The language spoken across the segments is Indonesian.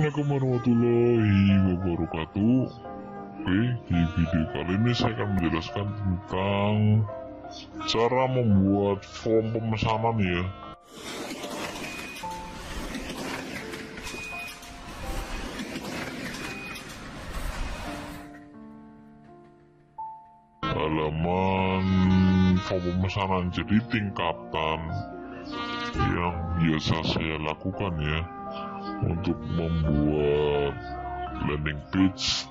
Assalamualaikum warahmatullahi wabarakatuh. Oke, di video kali ini saya akan menjelaskan tentang cara membuat form pemesanan ya. Halaman form pemesanan, jadi tingkatan yang biasa saya lakukan ya untuk membuat landing page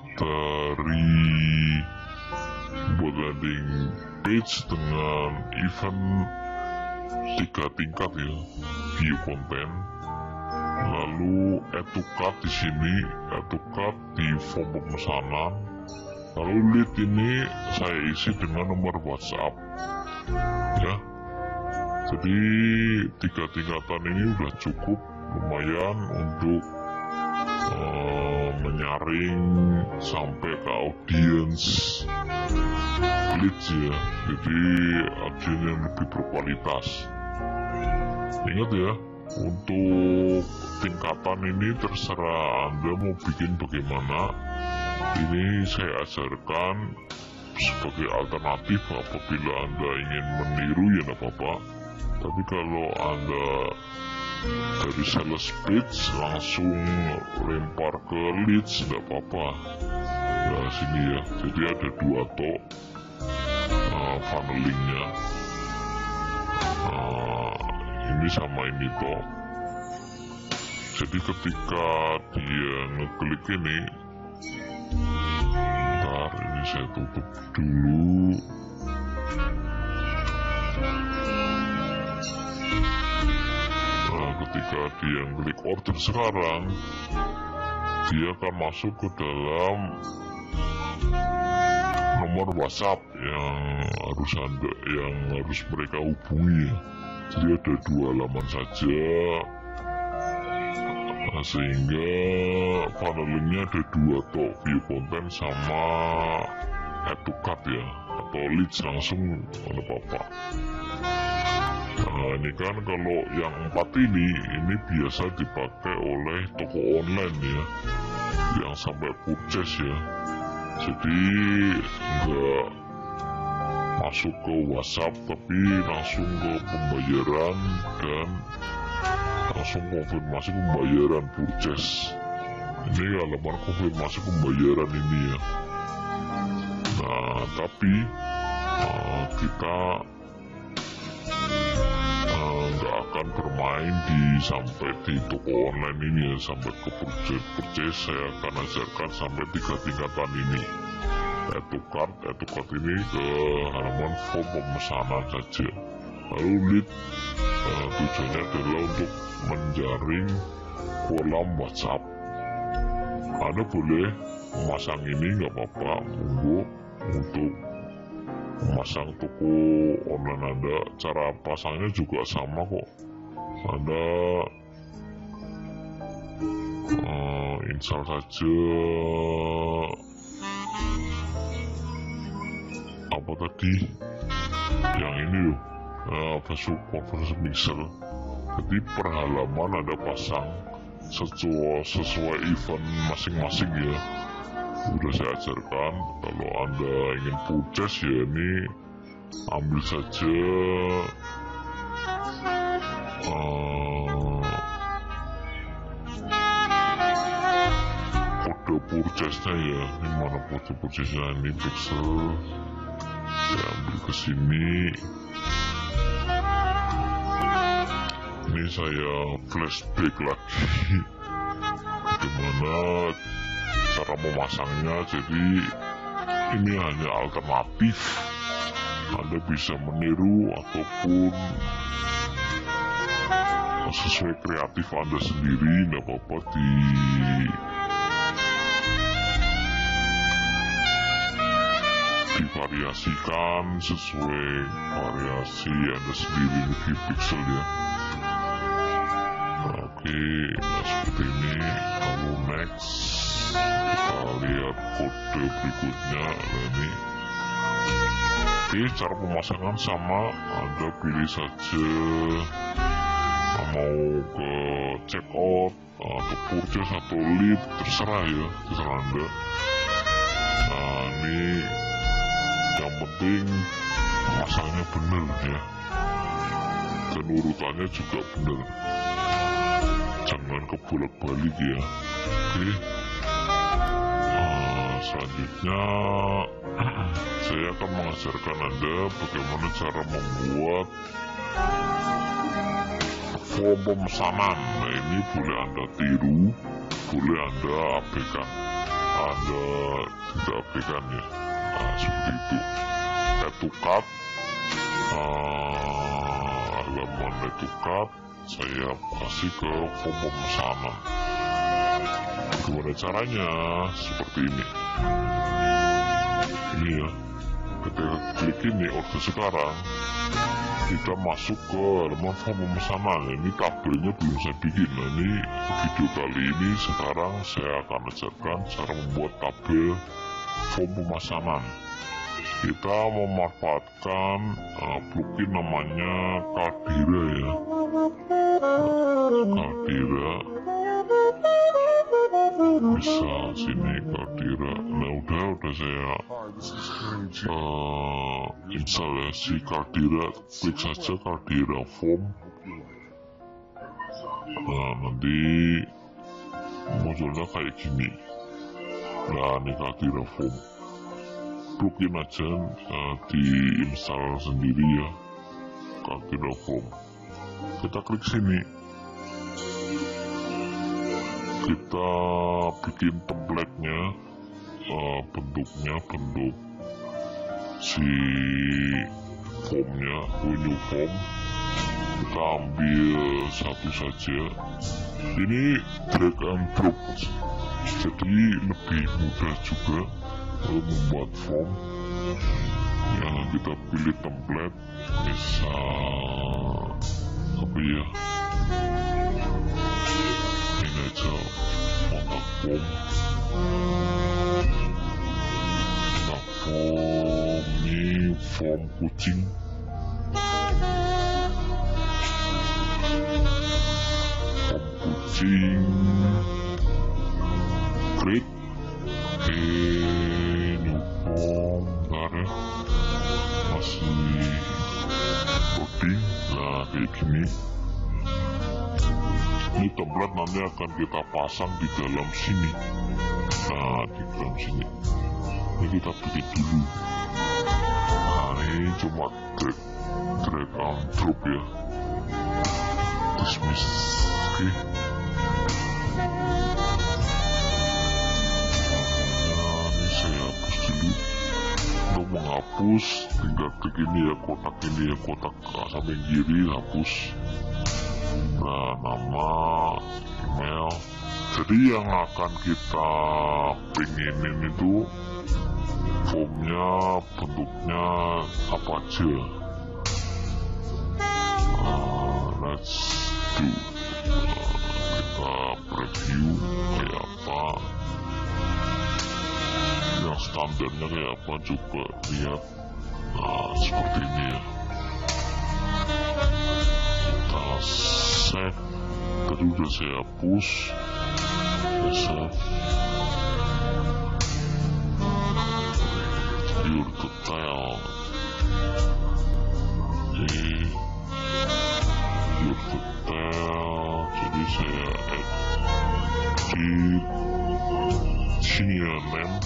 landing page dengan event 3 tingkat ya, view content, lalu add to cart di sini, add to cart di form pemesanan, lalu lead ini saya isi dengan nomor WhatsApp ya. Jadi 3 tingkatan ini udah cukup lumayan untuk menyaring sampai ke audiens leads ya, jadi audiens yang lebih berkualitas. Ingat ya, untuk tingkatan ini terserah Anda mau bikin bagaimana. Ini saya ajarkan sebagai alternatif apabila Anda ingin meniru ya tidak apa-apa. Tapi kalau Anda dari sales page langsung lempar ke leads tidak apa-apa. Nah sini ya, jadi ada 2 tok funnelingnya, ini sama ini tok. Jadi ketika dia ngeklik ini, ntar ini saya tutup dulu. Ketika dia klik order sekarang, dia akan masuk ke dalam nomor WhatsApp yang harus mereka hubungi ya. Jadi ada 2 halaman saja, sehingga funnelingnya ada 2 tok, view content sama add to cart ya, atau leads langsung ada apa-apa. Nah ini kan kalau yang 4 ini biasa dipakai oleh toko online ya, yang sampai purchase ya. Jadi nggak masuk ke WhatsApp tapi langsung ke pembayaran dan langsung konfirmasi pembayaran purchase. Ini halaman konfirmasi pembayaran ini ya. Nah tapi kita nggak akan bermain sampai di toko online ini ya, sampai ke purchase. Saya akan ajarkan sampai 3 tingkatan ini, add to cart ini ke halaman form pemesanan saja. Lalu lead tujuannya adalah untuk menjaring kolam WhatsApp. Anda boleh memasang ini nggak apa-apa, monggo. Untuk memasang toko online Anda, cara pasangnya juga sama kok. Anda install saja apa tadi yang ini loh, Facebook Conference Mixer. Jadi per halaman Anda pasang sesuai event masing-masing ya. Udah saya ajarkan. Kalau Anda ingin purchase ya, ini ambil saja kode purchase-nya ya. Ini mana kode purchase-nya, ini pixel. Saya ambil ke sini. Ini saya flashback lagi bagaimana cara memasangnya. Jadi ini hanya alternatif, Anda bisa meniru ataupun sesuai kreatif Anda sendiri, tidak apa-apa divariasikan sesuai variasi Anda sendiri di pixel ya. Oke, seperti ini. Lalu next, kita lihat kode berikutnya. Ini Oke, cara pemasangan sama, Anda pilih saja mau ke check out atau purchase atau lead, terserah ya, terserah Anda. Nah ini yang penting masangnya bener ya, dan urutannya juga bener, jangan kebolak-balik ya. Oke. Selanjutnya saya akan mengajarkan Anda bagaimana cara membuat form pemesanan. Nah ini boleh Anda tiru, boleh Anda abaikan, Anda tidak abaikan ya. Nah seperti itu. Add to cart, halaman add to cart saya kasih ke form pemesanan. Bagaimana caranya? Seperti ini. Ini ya, ketika klik ini order sekarang, kita masuk ke halaman form pemesanan. Ini tabelnya belum saya bikin. Nah ini video kali ini sekarang saya akan ajarkan cara membuat tabel form pemesanan. Kita memanfaatkan plugin namanya Caldera ya, Caldera. Bisa sini Caldera. Nah udah saya install ya si Caldera. Klik saja Caldera form. Nah nanti munculnya kayak gini. Nah ini Caldera form, plugin aja diinstal sendiri ya, Caldera form. Kita klik sini, kita bikin template-nya, bentuknya bentuk si formnya, new form. Kita ambil satu saja, ini drag and drop, jadi lebih mudah juga membuat form. Yang kita pilih template, misal apa ya, ini aja kontak form. Kontak form ini form kucing. Form kucing, klik new form, bentar ya, masih loading. Nah kayak gini. Ini template nanti akan kita pasang di dalam sini. Nah di dalam sini ini kita bikin dulu. Nah ini cuma drag and drop ya, dismiss. Oke. Ini saya hapus dulu. Untuk menghapus tinggal klik ini ya, kotak ini ya, kotak samping kiri, hapus. Nah nama, email. Jadi yang akan kita pengenin itu formnya, bentuknya apa aja. Let's do. Kita preview kayak apa, yang standarnya kayak apa, coba lihat. Nah seperti ini ya. Kita save, tadi udah saya hapus, save. Your detail, ini your detail. Jadi saya edit sini ya, name.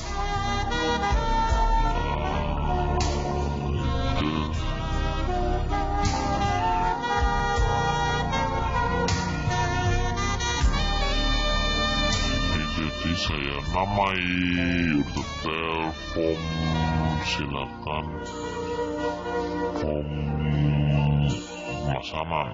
Jadi saya namai your detail form, silakan form pemesanan.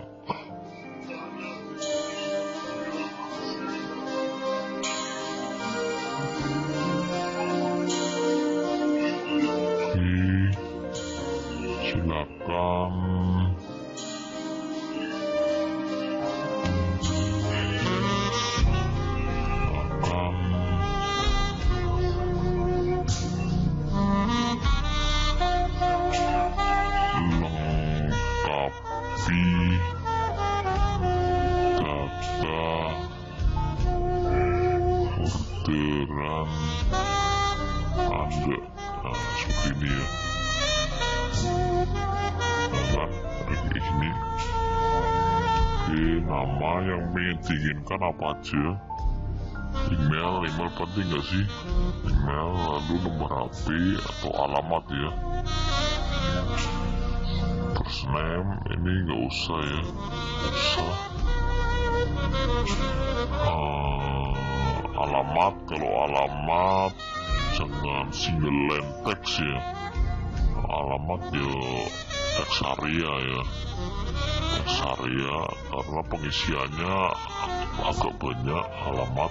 Silakan lengkapi orderan Anda. Nah, seperti ini ya. Nah kan, ada kayak gini. Oke, nama yang ingin diinginkan apa aja. Email penting gak sih? Email, lalu nomor HP atau alamat ya. First name, ini gak usah ya. Gak usah. Alamat, kalau alamat jangan single line text ya. Alamat ya teks area ya. Teks area karena pengisiannya agak banyak. Alamat,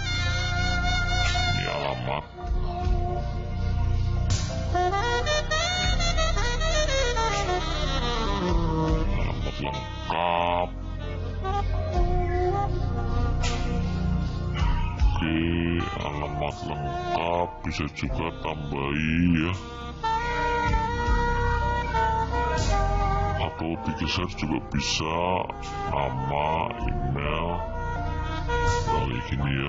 ini alamat. Alamat lengkap. Oke, alamat lengkap bisa juga tambahi ya, atau digeser juga bisa. Nama, email, kayak gini ya.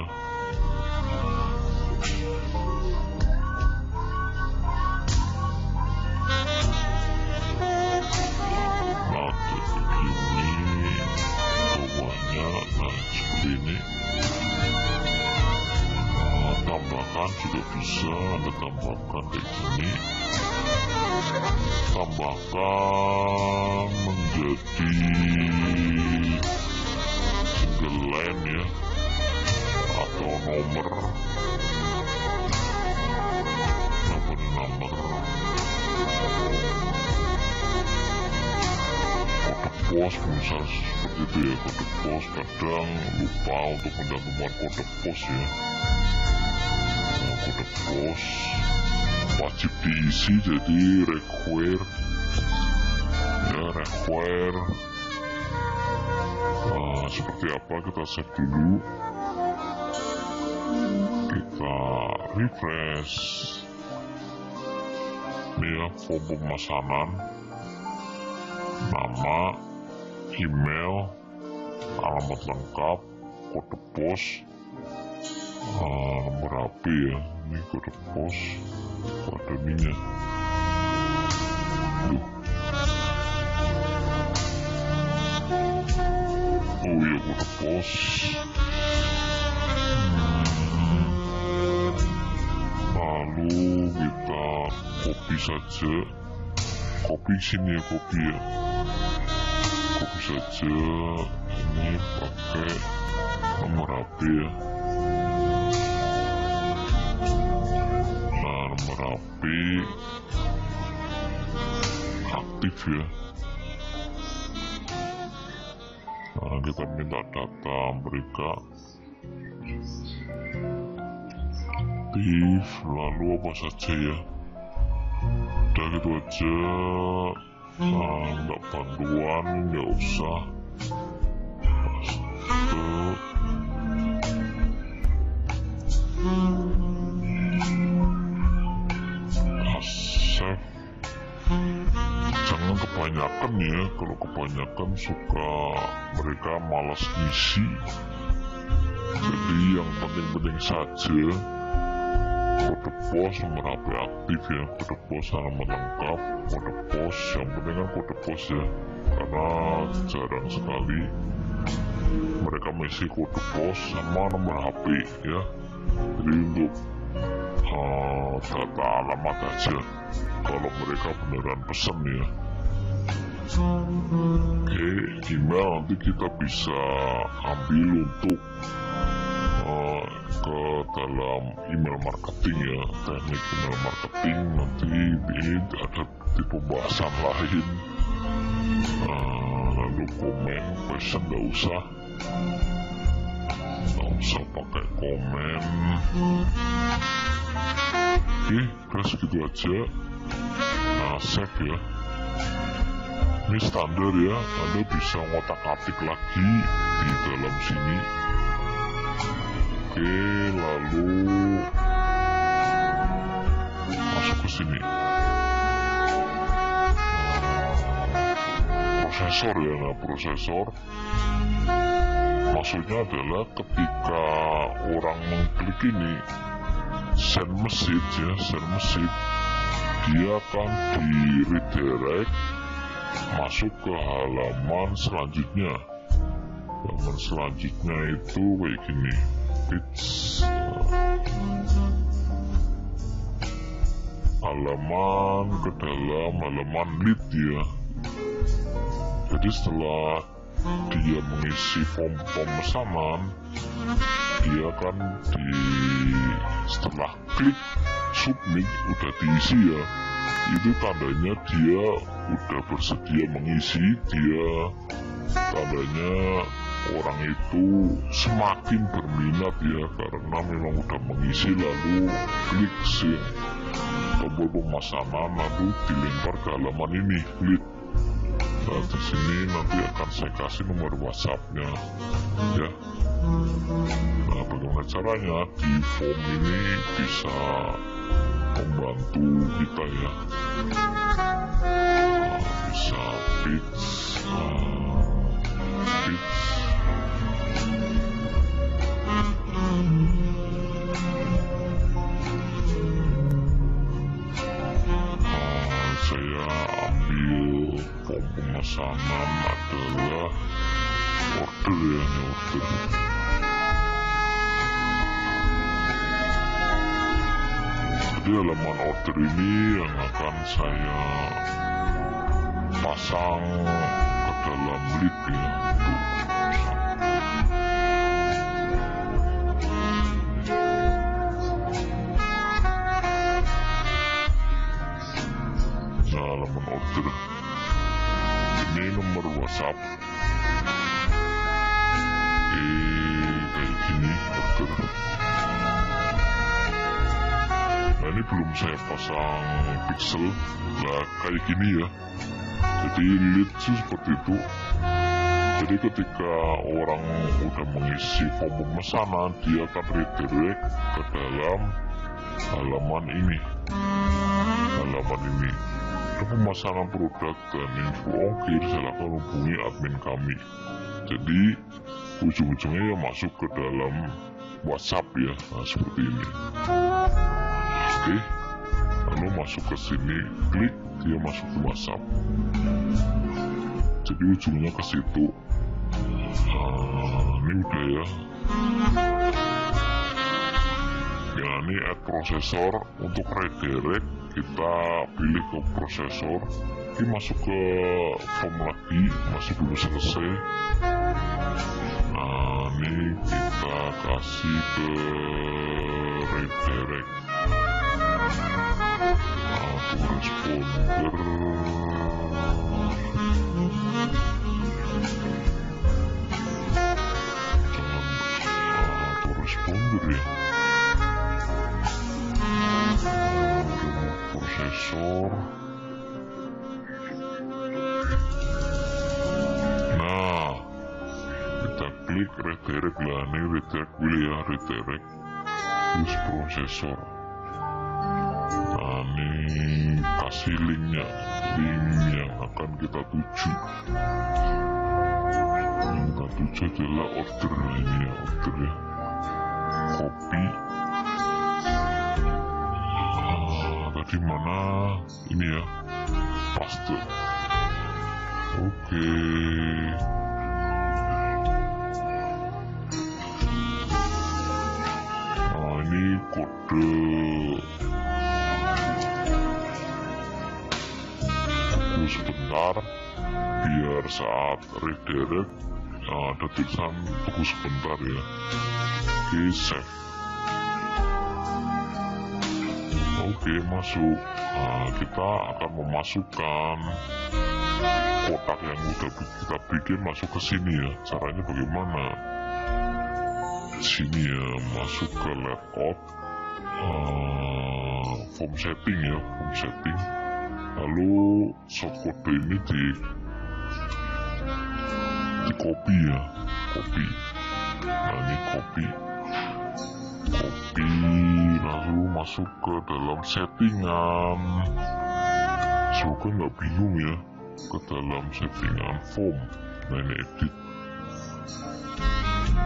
Nah, kayak gini bawahnya, nah seperti ini. Tambahkan juga bisa, Anda tambahkan kayak gini. Tambahkan menjadi single line ya, atau nomor. Kode pos misalnya seperti itu ya. Kode pos kadang lupa untuk mencantumkan kode pos ya. Kode pos wajib diisi, jadi require ya, require. Seperti apa, kita save dulu, kita refresh. Ini ya form pemesanan, nama, email, alamat lengkap, kode pos, nomor HP ya. Ini kode pos, kode minyak. Oh iya, kode pos. Lalu kita copy saja, copy sini ya, copy ya, copy saja. Ini pakai nomor HP ya. Nomor HP aktif ya. Nah, kita minta data mereka aktif, lalu apa saja ya. Udah gitu aja. Nggak bantuan, nggak usah. Save. Jangan kebanyakan ya, kalau kebanyakan suka mereka malas ngisi. Jadi yang penting-penting saja. Kode pos, nomor HP aktif ya, kode pos, alamat lengkap, kode pos, yang penting kan kode pos ya, karena jarang sekali mereka mengisi kode pos sama nomor HP ya. Jadi untuk data alamat aja kalau mereka beneran pesen ya. Oke, email nanti kita bisa ambil untuk ke dalam email marketing ya, teknik email marketing. Nanti ini ada di pembahasan lain. Lalu komen, pesan nggak usah pakai komen. Oke, udah segitu aja. Nah, save ya. Ini standar ya, Anda bisa ngotak-atik lagi di dalam sini. Oke, lalu masuk ke sini. Prosesor ya, nah prosesor maksudnya adalah ketika orang mengklik ini send message ya, send message, dia akan di redirect masuk ke halaman selanjutnya. Halaman selanjutnya itu kayak gini, halaman ke dalam halaman lead ya. Jadi setelah dia mengisi form pemesanan, dia kan setelah klik submit udah diisi ya, itu tandanya dia udah bersedia mengisi, dia tandanya orang itu semakin berminat ya, karena memang udah mengisi lalu klik send tombol pemesanan lalu dilempar ke halaman ini lead. Nah, di sini nanti akan saya kasih nomor WhatsApp-nya ya. Nah, bagaimana caranya? Di form ini bisa membantu kita ya. Nah, bisa pitch, saya ambil form pemesanan adalah order ya, order. Jadi halaman order ini yang akan saya pasang ke dalam lead ya. Nah, halaman order ini nomor WhatsApp kayak gini order. Nah, ini belum saya pasang pixel, nah kayak gini ya. Jadi lead seperti itu. Jadi ketika orang udah mengisi form pemesanan, dia akan redirect ke dalam halaman ini. Untuk pemasangan produk dan info ongkir, silakan hubungi admin kami. Jadi ujung-ujungnya ya masuk ke dalam WhatsApp ya, nah seperti ini. Oke, lalu masuk ke sini, klik, dia masuk ke WhatsApp. Jadi ujungnya ke situ. Ini udah ya. Ya, ini add prosesor. Untuk redirect kita pilih ke prosesor. Ini masuk ke form lagi, masih belum selesai. Nah, ini kita kasih ke redirect. Responder. Jangan responder ya. Prosesor. Nah, kita klik redirect lah. Ini redirect dulu ya, redirect use prosesor. Nah, ini kasih linknya, link yang akan kita tuju. Yang kita tuju adalah order. Ini ya, order ya. Copy. Tadi mana? Ini ya, paste. Oke. Nah, ini kode. Tunggu sebentar, biar saat redirect ada tulisan tunggu sebentar ya. Oke, save. Oke, masuk. Nah, kita akan memasukkan kotak yang udah kita bikin masuk ke sini ya. Caranya bagaimana? Sini ya, masuk ke layout, form setting ya, form setting. Lalu shortcode ini di copy ya, copy. Nah, ini copy, lalu masuk ke dalam settingan. Semoga nggak bingung ya, ke dalam settingan form. Nah, ini edit.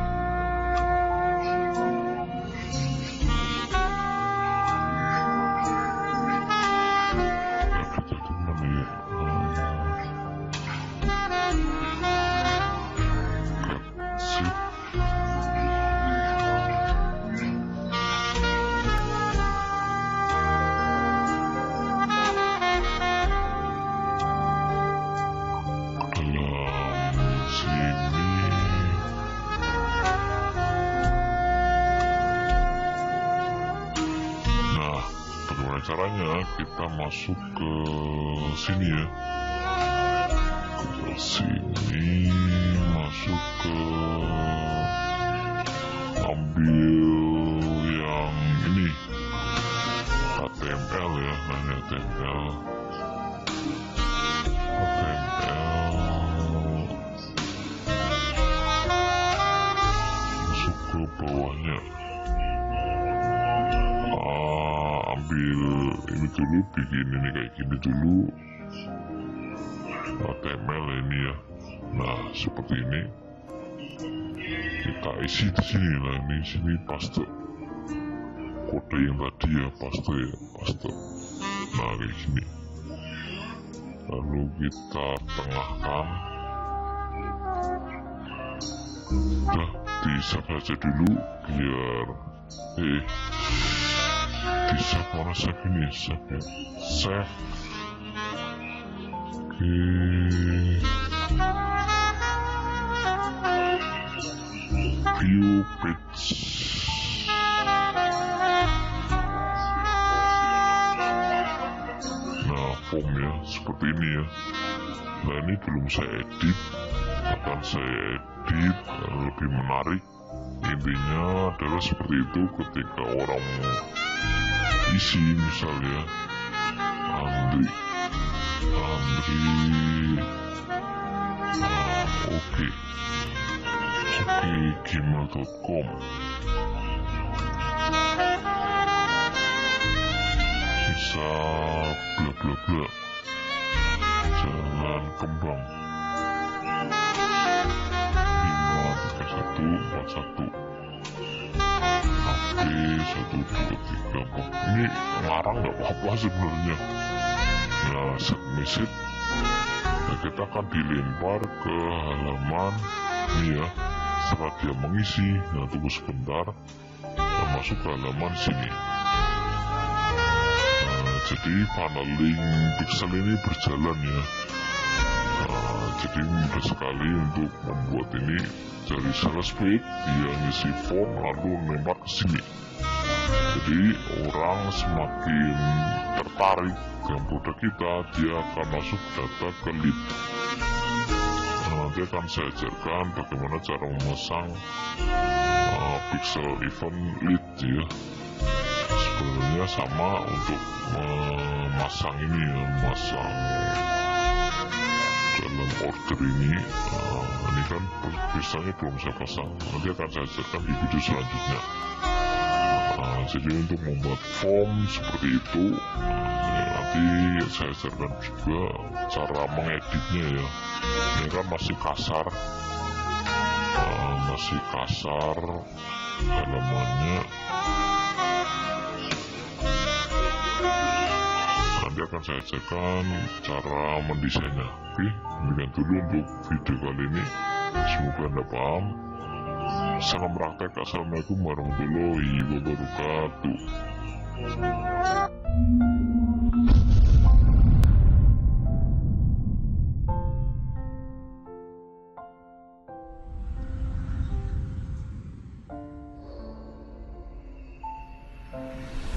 caranya kita masuk ke sini ya, ke sini, masuk ke ambil yang ini HTML ya, namanya HTML masuk ke bawahnya. Ambil ini dulu, bikin ini kayak gini dulu, HTML ini ya. Nah seperti ini kita isi di sini. Nah ini sini paste kode yang tadi ya, paste ya, paste. Nah kayak gini, lalu kita tengahkan. Udah di save aja dulu biar di save, mana save ini, save ya, save. Oke, view page. Nah form ya, seperti ini ya. Nah ini belum saya edit, akan saya edit lebih menarik. Intinya adalah seperti itu, ketika orang isi misalnya Andri oke gmail.com, bisa bla bla bla, Jalan Kembang 53141 HP 1234. Ini ngarang nggak apa-apa sebenarnya. Nah set message, nah, kita akan dilempar ke halaman ini ya. Setelah dia mengisi, nah tunggu sebentar, kita masuk ke halaman sini. Nah, jadi paneling pixel ini berjalan ya. Nah, jadi mudah sekali untuk membuat ini. Dari sales page dia ngisi form lalu lempar ke sini. Jadi orang semakin tertarik dengan produk kita, dia akan masuk data ke lead. Nah, nanti akan saya ajarkan bagaimana cara memasang pixel event lead ya. Sebenarnya sama untuk memasang ini ya, memasang dalam order ini. Ini kan biasanya belum saya pasang, nanti akan saya ajarkan di video selanjutnya. Jadi untuk membuat form seperti itu, nanti saya ajarkan juga cara mengeditnya ya. Ini kan masih kasar, halamannya. Nanti akan saya ajarkan cara mendesainnya. Oke, demikian dulu untuk video kali ini. Semoga Anda paham. Salam praktek. Assalamualaikum warahmatullahi wabarakatuh.